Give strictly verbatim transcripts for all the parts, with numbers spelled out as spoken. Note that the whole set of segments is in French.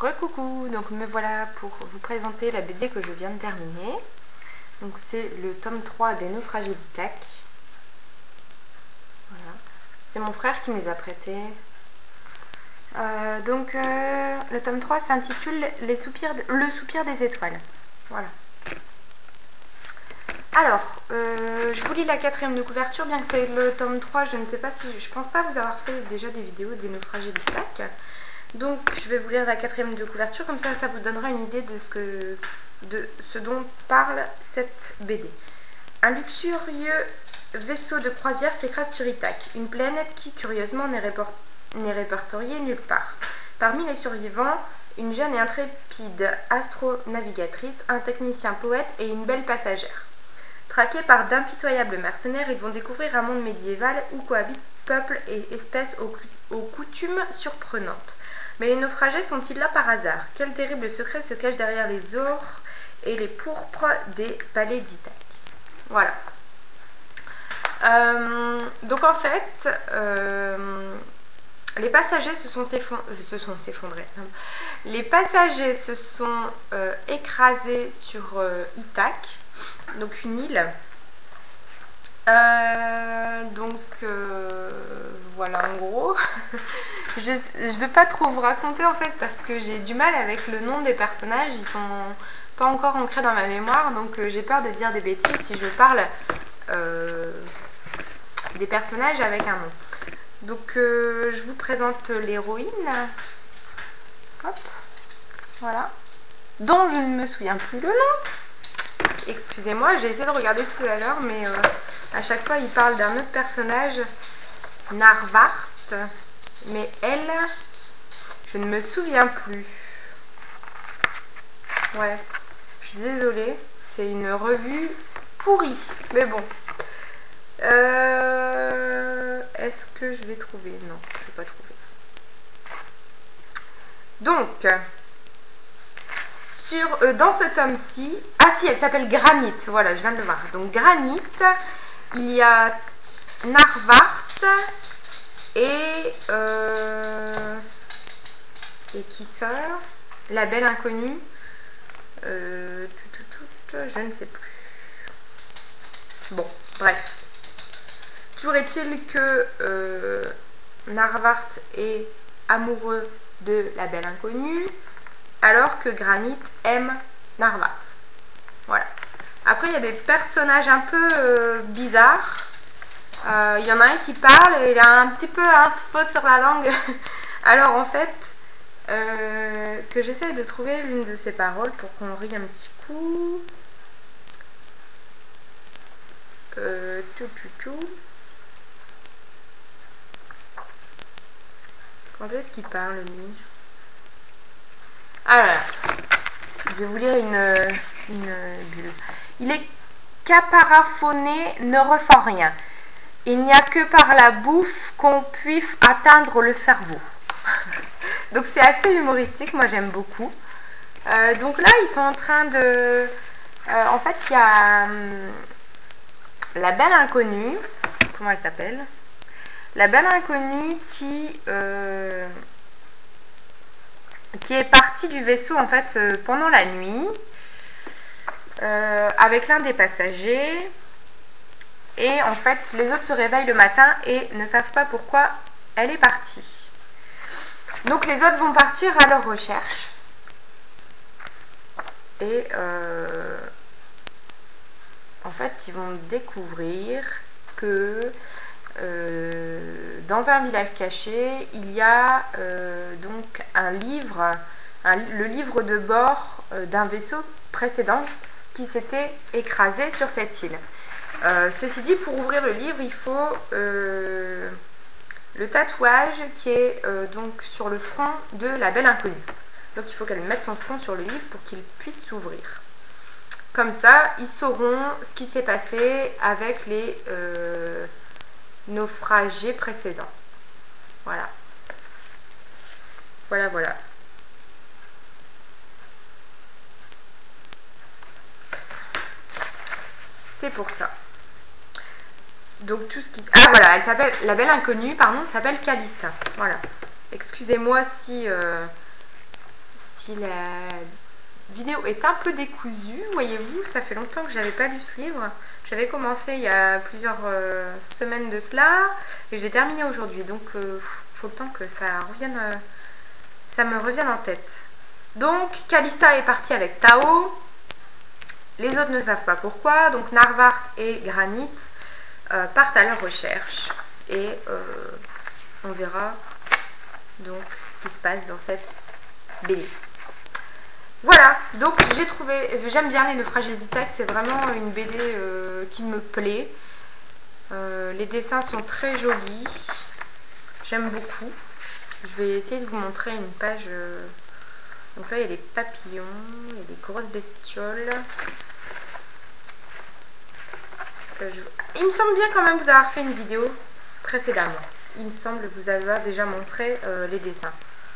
Recoucou, donc me voilà pour vous présenter la B D que je viens de terminer. Donc c'est le tome trois des Naufragés d'Ithaque. Voilà. C'est mon frère qui me les a prêtés. Euh, donc euh, le tome trois s'intitule Les soupirs, Le soupir des étoiles. Voilà. Alors, euh, je vous lis la quatrième de couverture, bien que c'est le tome trois, je ne sais pas si... Je pense pas vous avoir fait déjà des vidéos des Naufragés d'Ithaque. Donc je vais vous lire la quatrième de couverture, comme ça ça vous donnera une idée de ce, que, de ce dont parle cette B D. Un luxurieux vaisseau de croisière s'écrase sur Ithaque, une planète qui curieusement n'est répertoriée nulle part. Parmi les survivants, une jeune et intrépide astronavigatrice, un technicien poète et une belle passagère. Traqués par d'impitoyables mercenaires, ils vont découvrir un monde médiéval où cohabitent peuples et espèces aux, aux coutumes surprenantes. Mais les naufragés sont-ils là par hasard? Quel terrible secret se cache derrière les ors et les pourpres des palais d'Ithaque? Voilà. Euh, donc en fait, euh, les passagers se sont, se sont effondrés. Les passagers se sont euh, écrasés sur euh, Ithaque, donc une île. Euh, donc euh, voilà en gros. je ne vais pas trop vous raconter en fait parce que j'ai du mal avec le nom des personnages, ils sont pas encore ancrés dans ma mémoire, donc euh, j'ai peur de dire des bêtises si je parle euh, des personnages avec un nom. Donc euh, je vous présente l'héroïne, hop, voilà, dont je ne me souviens plus le nom. Excusez-moi, j'ai essayé de regarder tout à l'heure, mais euh, à chaque fois il parle d'un autre personnage, Narvart, mais elle, je ne me souviens plus. Ouais, je suis désolée, c'est une revue pourrie, mais bon. Euh, Est-ce que je vais trouver? Non, je ne vais pas trouver. Donc, sur, euh, dans ce tome-ci, ah si, elle s'appelle Granit, voilà, je viens de le voir. Donc Granit, il y a Narvart et euh, et qui sort, la belle inconnue, euh, tout, tout, tout, je ne sais plus. Bon, bref. Toujours est-il que euh, Narvart est amoureux de la belle inconnue, alors que Granit aime Narvart. Voilà. Après, il y a des personnages un peu euh, bizarres. Il euh, y en a un qui parle et il a un petit peu un faute sur la langue. Alors, en fait, euh, que j'essaye de trouver l'une de ses paroles pour qu'on rie un petit coup. Euh, tout, tout, tout. Quand est-ce qu'il parle, lui? Ah là là. Je vais vous lire une, une bulle. Il est caparaphonné, ne refend rien. Il n'y a que par la bouffe qu'on puisse atteindre le cerveau. Donc c'est assez humoristique, moi j'aime beaucoup. Euh, donc là, ils sont en train de... Euh, en fait, il y a hum, la belle inconnue. Comment elle s'appelle? La belle inconnue qui... Euh, qui est partie du vaisseau en fait euh, pendant la nuit euh, avec l'un des passagers, et en fait les autres se réveillent le matin et ne savent pas pourquoi elle est partie. Donc les autres vont partir à leur recherche et euh, en fait ils vont découvrir que Euh, dans un village caché, il y a euh, donc un livre, un, le livre de bord euh, d'un vaisseau précédent qui s'était écrasé sur cette île. Euh, ceci dit, pour ouvrir le livre, il faut euh, le tatouage qui est euh, donc sur le front de la belle inconnue. Donc il faut qu'elle mette son front sur le livre pour qu'il puisse s'ouvrir. Comme ça, ils sauront ce qui s'est passé avec les... Euh, naufragés précédents. Voilà. Voilà, voilà. C'est pour ça. Donc tout ce qui... Ah voilà, elle s'appelle... La belle inconnue, pardon, s'appelle Calice. Voilà. Excusez-moi si... Euh, si la vidéo est un peu décousue, voyez-vous, ça fait longtemps que j'avais pas lu ce livre. J'avais commencé il y a plusieurs euh, semaines de cela et je l'ai terminé aujourd'hui, donc il euh, faut le temps que ça revienne, euh, ça me revienne en tête. Donc Kalista est partie avec Tao, les autres ne savent pas pourquoi, donc Narvart et Granit euh, partent à leur recherche et euh, on verra donc ce qui se passe dans cette B D. Voilà, donc j'ai trouvé, j'aime bien les naufrages d'Itaque, c'est vraiment une B D euh, qui me plaît. Euh, les dessins sont très jolis, j'aime beaucoup. Je vais essayer de vous montrer une page. Euh, donc là il y a des papillons, il y a des grosses bestioles. Euh, je... Il me semble bien quand même vous avoir fait une vidéo précédemment. Il me semble vous avoir déjà montré euh, les dessins.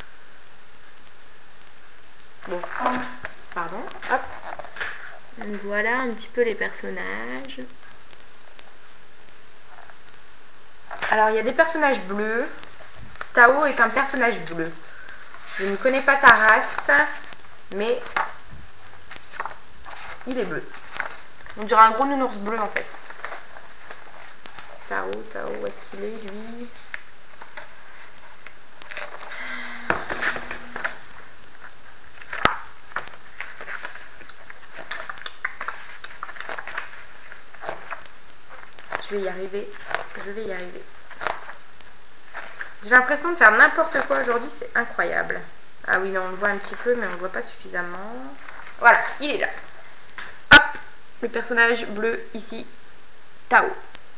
Bon, pardon, hop. Donc voilà un petit peu les personnages. Alors il y a des personnages bleus. Tao est un personnage bleu. Je ne connais pas sa race, mais il est bleu. On dirait un gros nounours bleu en fait. Tao, Tao, où est-ce qu'il est lui? Je vais y arriver, je vais y arriver. J'ai l'impression de faire n'importe quoi aujourd'hui, c'est incroyable. Ah oui, non, on le voit un petit peu, mais on ne le voit pas suffisamment. Voilà, il est là. Hop, le personnage bleu ici, Tao.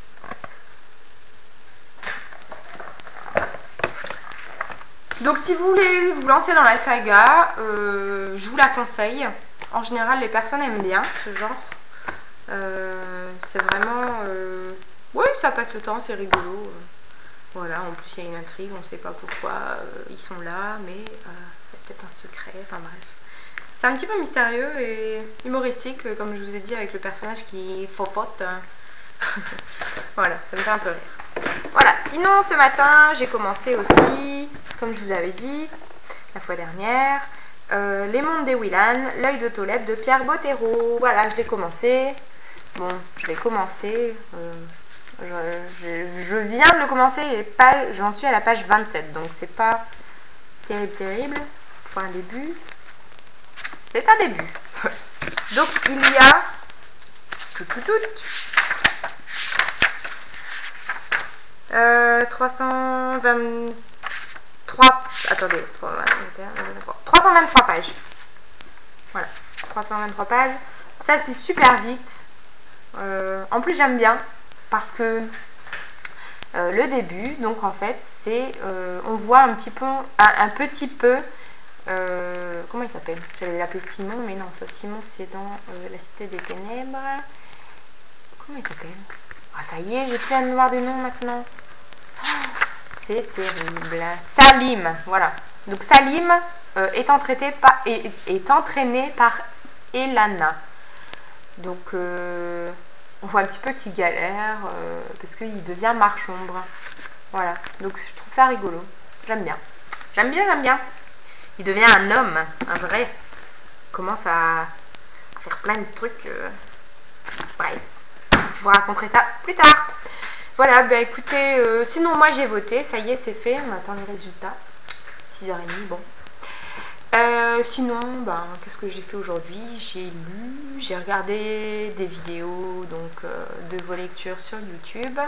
Donc si vous voulez vous lancer dans la saga, euh, je vous la conseille. En général, les personnes aiment bien ce genre. Euh, c'est vraiment... Euh... Oui, ça passe le temps, c'est rigolo. Voilà, en plus il y a une intrigue, on ne sait pas pourquoi euh, ils sont là, mais euh, il y a peut-être un secret, enfin bref. C'est un petit peu mystérieux et humoristique, comme je vous ai dit, avec le personnage qui fofote. Voilà, ça me fait un peu rire. Voilà, sinon ce matin, j'ai commencé aussi, comme je vous avais dit la fois dernière, euh, Les Mondes des Willan, L'œil de Toleb de Pierre Bottero. Voilà, je l'ai commencé. Bon, je l'ai commencé. Euh, je, je, je viens de le commencer et j'en suis à la page vingt-sept. Donc c'est pas terrible, terrible. Pour un début. C'est un début. Donc il y a tout, tout, tout. Euh, trois cent vingt-trois. Attendez. trois cent vingt-trois pages. Voilà. trois cent vingt-trois pages. Ça se dit super vite. Euh, en plus j'aime bien parce que euh, le début, donc en fait c'est euh, on voit un petit peu un, un petit peu euh, comment il s'appelle, j'allais l'appeler Simon mais non, ça Simon c'est dans euh, La Cité des Ténèbres. Comment il s'appelle? Ah ça y est, j'ai plus la mémoire des noms maintenant. Oh, c'est terrible. Salim, voilà. Donc Salim euh, est, entraîné par, est, est entraîné par Elana. Donc euh, on voit un petit peu qu'il galère euh, parce qu'il devient marche-ombre. Voilà, donc je trouve ça rigolo. J'aime bien. J'aime bien, j'aime bien. Il devient un homme, un vrai. Il commence à faire plein de trucs. Euh... Bref, je vous raconterai ça plus tard. Voilà, bah écoutez, euh, sinon moi j'ai voté. Ça y est, c'est fait. On attend les résultats. six heures trente, bon. Euh, sinon, ben, qu'est-ce que j'ai fait aujourd'hui? J'ai lu, j'ai regardé des vidéos donc euh, de vos lectures sur YouTube.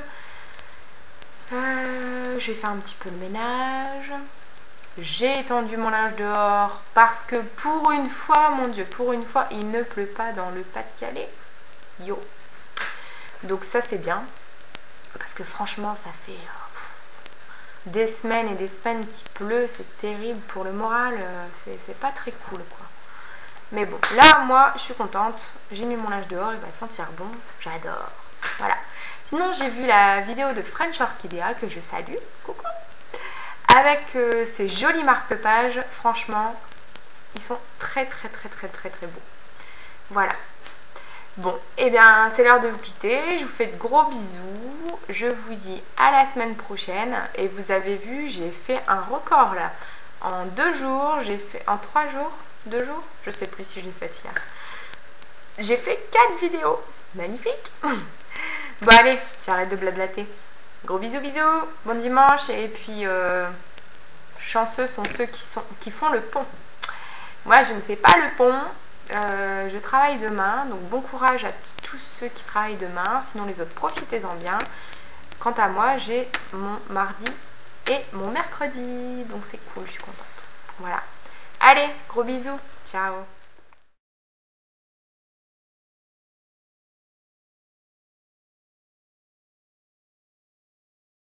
Euh, j'ai fait un petit peu de ménage. J'ai étendu mon linge dehors parce que pour une fois, mon Dieu, pour une fois, il ne pleut pas dans le Pas-de-Calais. Yo. Donc ça c'est bien parce que franchement, ça fait des semaines et des semaines qu'il pleut, c'est terrible pour le moral, c'est pas très cool quoi. Mais bon, là moi je suis contente, j'ai mis mon linge dehors, il va sentir bon, j'adore. Voilà. Sinon j'ai vu la vidéo de French Orchidea que je salue, coucou, avec euh, ces jolis marque-pages, franchement, ils sont très très très très très très beaux. Voilà. Bon, et eh bien c'est l'heure de vous quitter, je vous fais de gros bisous, je vous dis à la semaine prochaine, et vous avez vu, j'ai fait un record là, en deux jours, j'ai fait, en trois jours, deux jours, je sais plus si je l'ai fait hier. J'ai fait quatre vidéos, magnifique. Bon allez, j'arrête de blablater. Gros bisous bisous, bon dimanche et puis euh, chanceux sont ceux qui, sont, qui font le pont. Moi je ne fais pas le pont, euh, je travaille demain, donc bon courage à tous ceux qui travaillent demain, sinon les autres profitez-en bien. Quant à moi j'ai mon mardi et mon mercredi, donc c'est cool, je suis contente. Voilà. Allez, gros bisous, ciao.